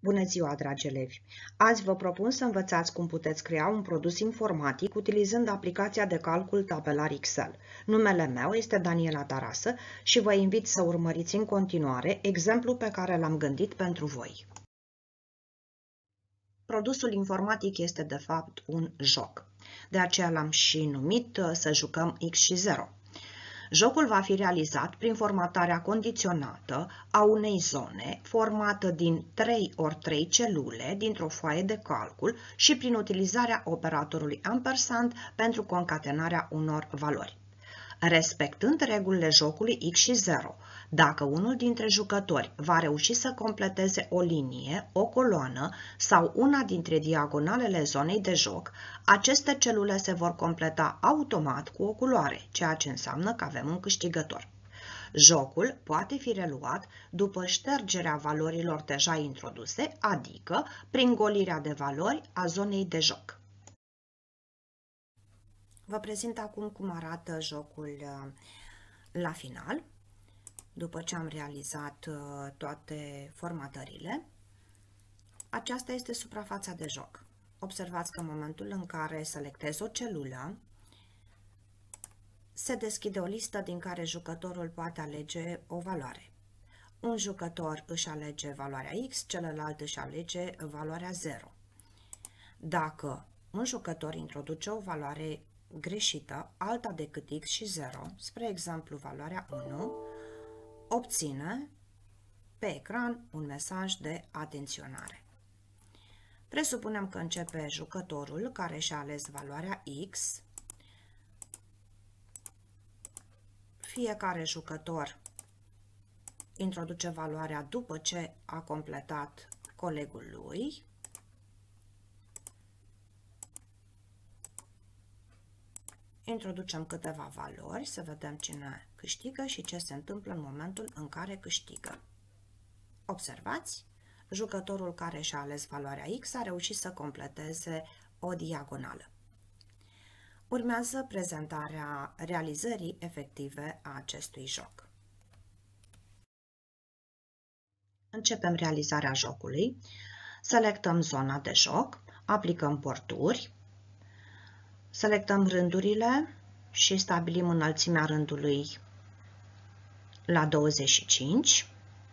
Bună ziua, dragi elevi! Azi vă propun să învățați cum puteți crea un produs informatic utilizând aplicația de calcul tabelar Excel. Numele meu este Daniela Tarasă și vă invit să urmăriți în continuare exemplul pe care l-am gândit pentru voi. Produsul informatic este de fapt un joc. De aceea l-am și numit Să jucăm X și 0. Jocul va fi realizat prin formatarea condiționată a unei zone formată din 3 ori 3 celule dintr-o foaie de calcul și prin utilizarea operatorului ampersand pentru concatenarea unor valori. Respectând regulile jocului X și 0, dacă unul dintre jucători va reuși să completeze o linie, o coloană sau una dintre diagonalele zonei de joc, aceste celule se vor completa automat cu o culoare, ceea ce înseamnă că avem un câștigător. Jocul poate fi reluat după ștergerea valorilor deja introduse, adică prin golirea de valori a zonei de joc. Vă prezint acum cum arată jocul la final, după ce am realizat toate formatările. Aceasta este suprafața de joc. Observați că în momentul în care selectez o celulă, se deschide o listă din care jucătorul poate alege o valoare. Un jucător își alege valoarea X, celălalt își alege valoarea 0. Dacă un jucător introduce o valoare greșită, alta decât X și 0, spre exemplu valoarea 1, obține pe ecran un mesaj de atenționare. Presupunem că începe jucătorul care și-a ales valoarea X. Fiecare jucător introduce valoarea după ce a completat colegul lui. Introducem câteva valori să vedem cine câștigă și ce se întâmplă în momentul în care câștigă. Observați, jucătorul care și-a ales valoarea X a reușit să completeze o diagonală. Urmează prezentarea realizării efective a acestui joc. Începem realizarea jocului. Selectăm zona de joc, aplicăm porturi. Selectăm rândurile și stabilim înălțimea rândului la 25.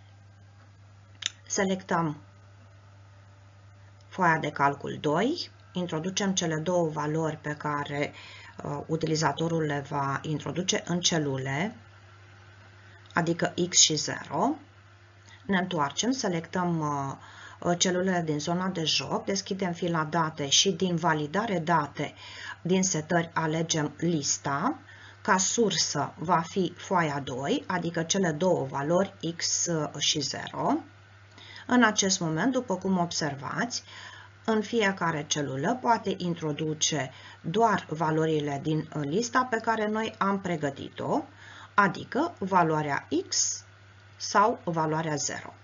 Selectăm foaia de calcul 2, introducem cele două valori pe care utilizatorul le va introduce în celule, adică X și 0. Ne întoarcem, selectăm celulele din zona de joc, deschidem fila date și din validare date din setări alegem lista. Ca sursă va fi foaia 2, adică cele două valori X și 0. În acest moment, după cum observați, în fiecare celulă poate introduce doar valorile din lista pe care noi am pregătit-o, adică valoarea X sau valoarea 0.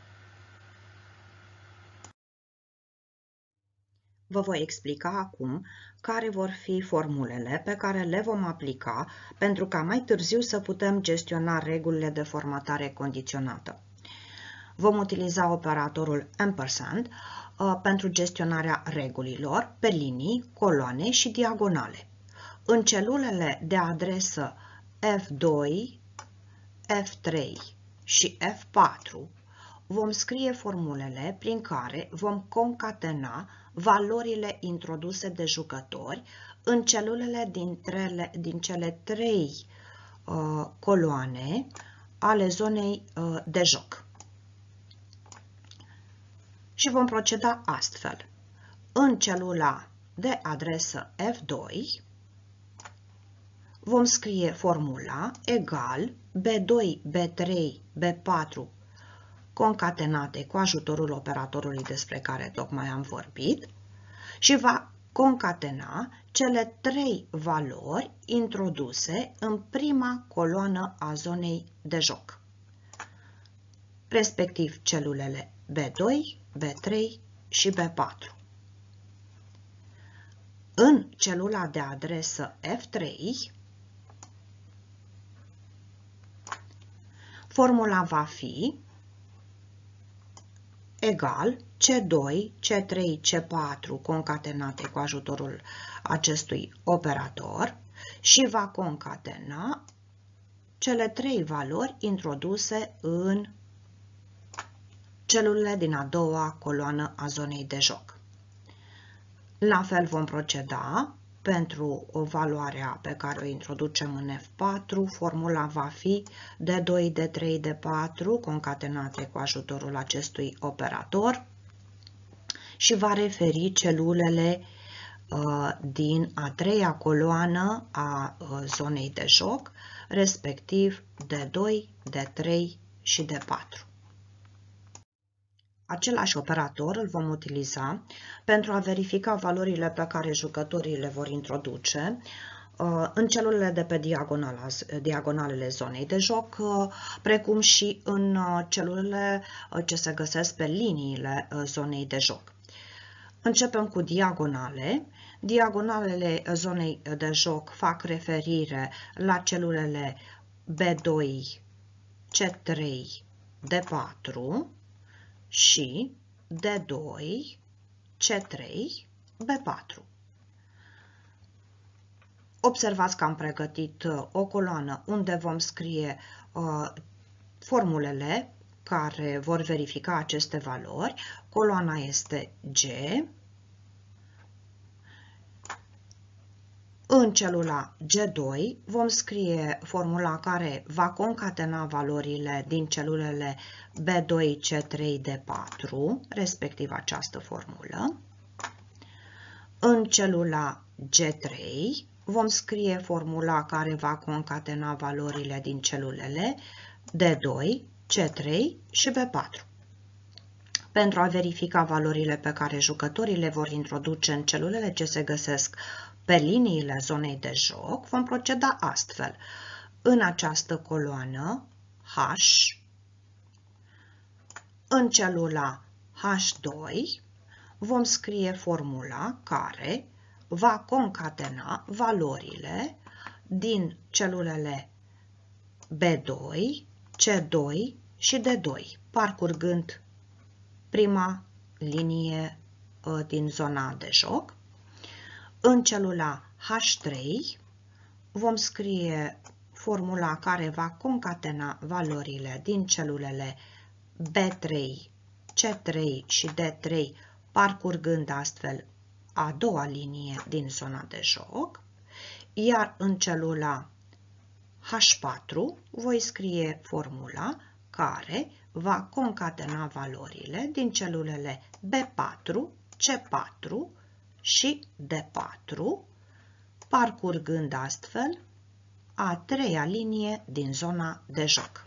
Vă voi explica acum care vor fi formulele pe care le vom aplica pentru ca mai târziu să putem gestiona regulile de formatare condiționată. Vom utiliza operatorul ampersand pentru gestionarea regulilor pe linii, coloane și diagonale. În celulele de adresă F2, F3 și F4 vom scrie formulele prin care vom concatena valorile introduse de jucători în celulele din cele 3 coloane ale zonei de joc. Și vom proceda astfel. În celula de adresă F2 vom scrie formula egal B2, B3, B4 concatenate cu ajutorul operatorului despre care tocmai am vorbit și va concatena cele 3 valori introduse în prima coloană a zonei de joc, respectiv celulele B2, B3 și B4. În celula de adresă F3, formula va fi egal C2, C3, C4 concatenate cu ajutorul acestui operator și va concatena cele 3 valori introduse în celulele din a doua coloană a zonei de joc. La fel vom proceda pentru valoarea pe care o introducem în F4. Formula va fi D2, D3, D4 concatenate cu ajutorul acestui operator și va referi celulele din a treia coloană a zonei de joc, respectiv D2, D3 și D4. Același operator îl vom utiliza pentru a verifica valorile pe care jucătorii le vor introduce în celulele de pe diagonalele zonei de joc, precum și în celulele ce se găsesc pe liniile zonei de joc. Începem cu diagonale. Diagonalele zonei de joc fac referire la celulele B2, C3, D4 și D2, C3, B4. Observați că am pregătit o coloană unde vom scrie formulele care vor verifica aceste valori. Coloana este G. În celula G2 vom scrie formula care va concatena valorile din celulele B2, C3, D4, respectiv această formulă. În celula G3 vom scrie formula care va concatena valorile din celulele D2, C3 și B4. Pentru a verifica valorile pe care jucătorii le vor introduce în celulele ce se găsesc pe liniile zonei de joc, vom proceda astfel. În această coloană H, în celula H2, vom scrie formula care va concatena valorile din celulele B2, C2 și D2, parcurgând prima linie din zona de joc. În celula H3 vom scrie formula care va concatena valorile din celulele B3, C3 și D3, parcurgând astfel a doua linie din zona de joc, iar în celula H4 voi scrie formula care va concatena valorile din celulele B4, C4 și D4, parcurgând astfel a treia linie din zona de joc.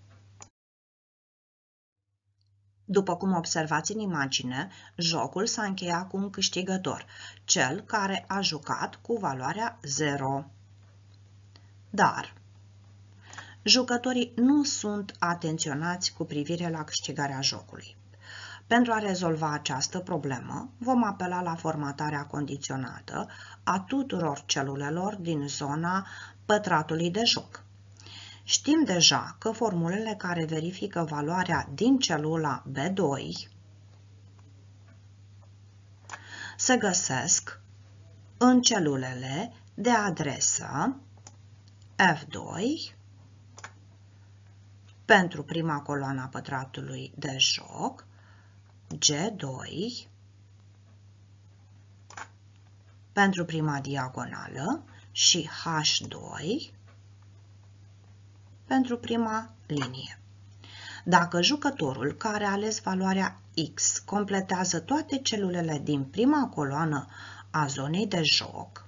După cum observați în imagine, jocul s-a încheiat cu un câștigător, cel care a jucat cu valoarea 0. Dar jucătorii nu sunt atenționați cu privire la câștigarea jocului. Pentru a rezolva această problemă, vom apela la formatarea condiționată a tuturor celulelor din zona pătratului de joc. Știm deja că formulele care verifică valoarea din celula B2 se găsesc în celulele de adresă F2 pentru prima coloană a pătratului de joc, G2 pentru prima diagonală și H2 pentru prima linie. Dacă jucătorul care a ales valoarea X completează toate celulele din prima coloană a zonei de joc,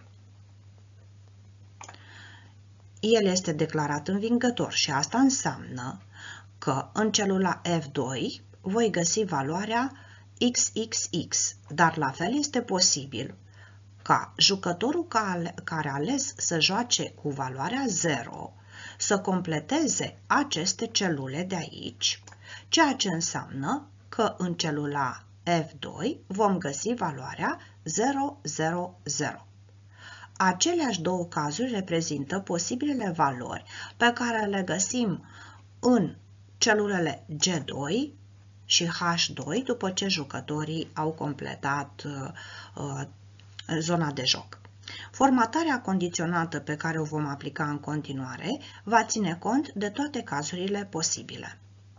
el este declarat învingător și asta înseamnă că în celula F2 voi găsi valoarea XXX, dar la fel este posibil ca jucătorul care a ales să joace cu valoarea 0 să completeze aceste celule de aici, ceea ce înseamnă că în celula F2 vom găsi valoarea 000. Aceleași două cazuri reprezintă posibilele valori pe care le găsim în celulele G2 și H2 după ce jucătorii au completat zona de joc. Formatarea condiționată pe care o vom aplica în continuare va ține cont de toate cazurile posibile.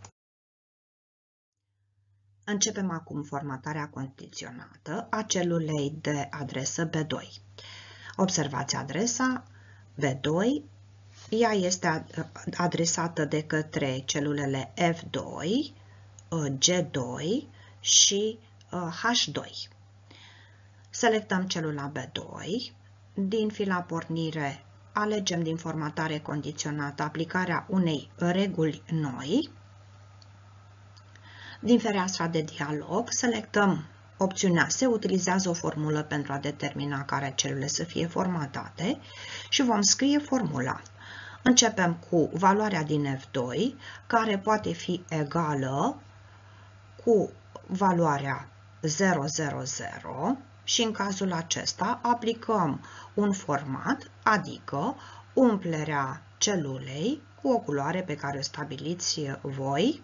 Începem acum formatarea condiționată a celulei de adresă B2. Observați adresa B2, ea este adresată de către celulele F2, G2 și H2. Selectăm celula B2, din fila pornire alegem din formatare condiționată aplicarea unei reguli noi. Din fereastra de dialog selectăm opțiunea Se utilizează o formulă pentru a determina care celule să fie formatate și vom scrie formula. Începem cu valoarea din F2, care poate fi egală cu valoarea 000 și în cazul acesta aplicăm un format, adică umplerea celulei cu o culoare pe care o stabiliți voi.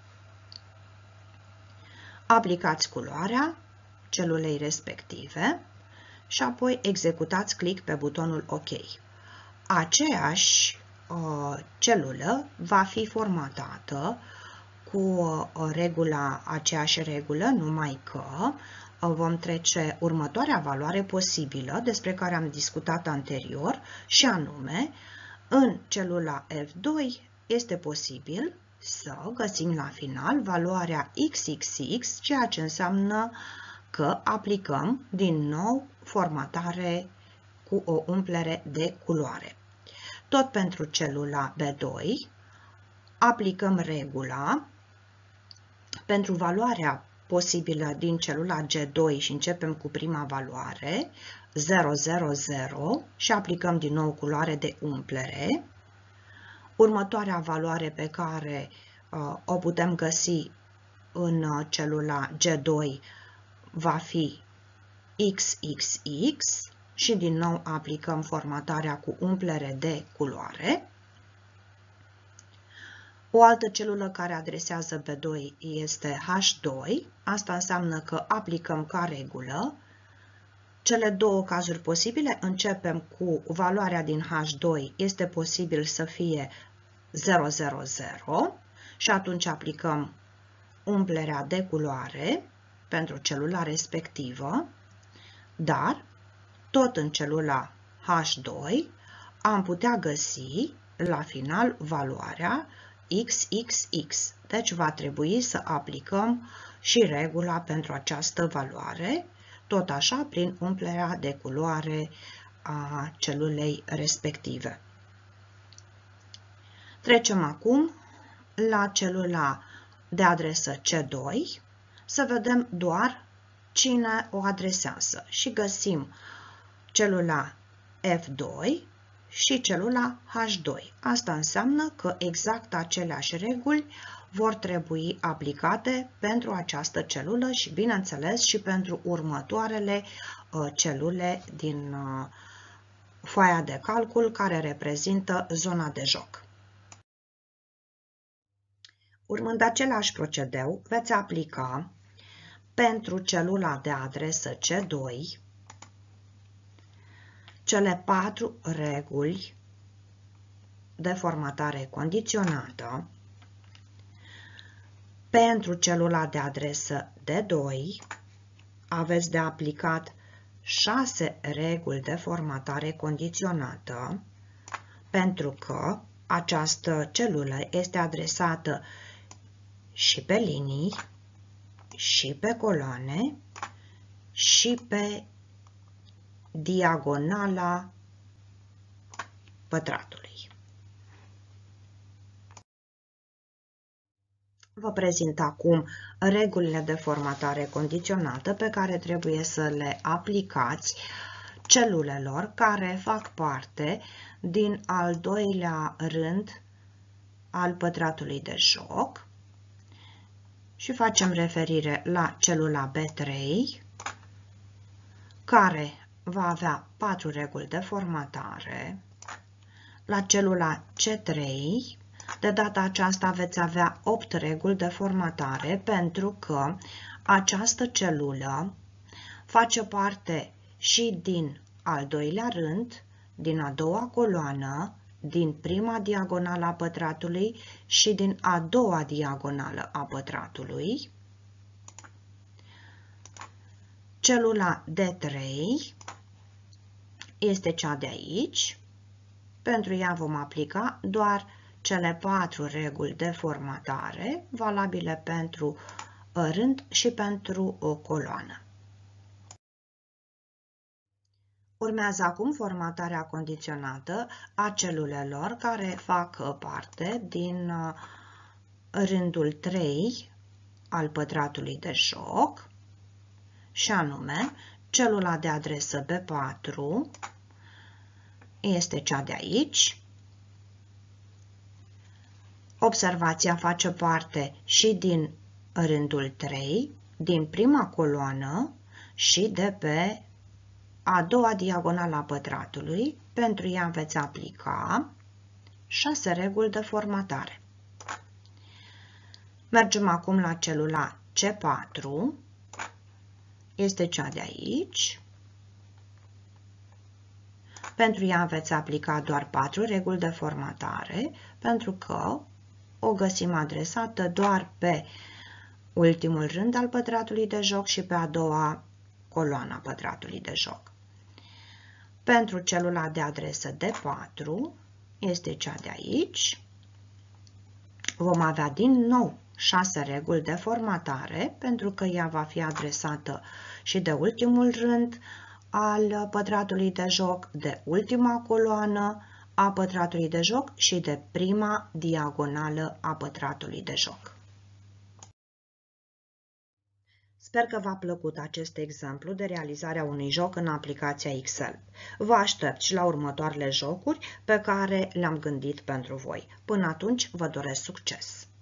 Aplicați culoarea celulei respective și apoi executați click pe butonul OK. Aceeași celulă va fi formatată cu aceeași regulă, numai că vom trece următoarea valoare posibilă despre care am discutat anterior și anume, în celula F2 este posibil să găsim la final valoarea XXX, ceea ce înseamnă că aplicăm din nou formatare cu o umplere de culoare. Tot pentru celula B2 aplicăm regula pentru valoarea posibilă din celula G2 și începem cu prima valoare 000 și aplicăm din nou culoare de umplere. Următoarea valoare pe care o putem găsi în celula G2 va fi XXX și din nou aplicăm formatarea cu umplere de culoare. O altă celulă care adresează B2 este H2. Asta înseamnă că aplicăm ca regulă. Cele două cazuri posibile, începem cu valoarea din H2, este posibil să fie 000 și atunci aplicăm umplerea de culoare pentru celula respectivă, dar tot în celula H2 am putea găsi la final valoarea XXX. Deci va trebui să aplicăm și regula pentru această valoare, tot așa prin umplerea de culoare a celulei respective. Trecem acum la celula de adresă C2 să vedem doar cine o adresează și găsim celula F2 și celula H2. Asta înseamnă că exact aceleași reguli vor trebui aplicate pentru această celulă și, bineînțeles, și pentru următoarele celule din foaia de calcul care reprezintă zona de joc. Urmând același procedeu, veți aplica pentru celula de adresă C2 cele 4 reguli de formatare condiționată. Pentru celula de adresă D2 aveți de aplicat 6 reguli de formatare condiționată, pentru că această celulă este adresată și pe linii, și pe coloane, și pe diagonala pătratului. Vă prezint acum regulile de formatare condiționată pe care trebuie să le aplicați celulelor care fac parte din al doilea rând al pătratului de joc și facem referire la celula B3, care va avea 4 reguli de formatare, la celula C3, De data aceasta veți avea 8 reguli de formatare pentru că această celulă face parte și din al doilea rând, din a doua coloană, din prima diagonală a pătratului și din a doua diagonală a pătratului. Celula D3 este cea de aici. Pentru ea vom aplica doar cele 4 reguli de formatare, valabile pentru rând și pentru o coloană. Urmează acum formatarea condiționată a celulelor care fac parte din rândul 3 al pătratului de joc, și anume celula de adresă B4 este cea de aici. Observația face parte și din rândul 3, din prima coloană și de pe a doua diagonală a pătratului. Pentru ea veți aplica 6 reguli de formatare. Mergem acum la celula C4, este cea de aici. Pentru ea veți aplica doar 4 reguli de formatare, pentru că o găsim adresată doar pe ultimul rând al pătratului de joc și pe a doua coloană a pătratului de joc. Pentru celula de adresă D4, este cea de aici, vom avea din nou 6 reguli de formatare, pentru că ea va fi adresată și de ultimul rând al pătratului de joc, de ultima coloană a pătratului de joc și de prima diagonală a pătratului de joc. Sper că v-a plăcut acest exemplu de realizarea unui joc în aplicația Excel. Vă aștept și la următoarele jocuri pe care le-am gândit pentru voi. Până atunci, vă doresc succes!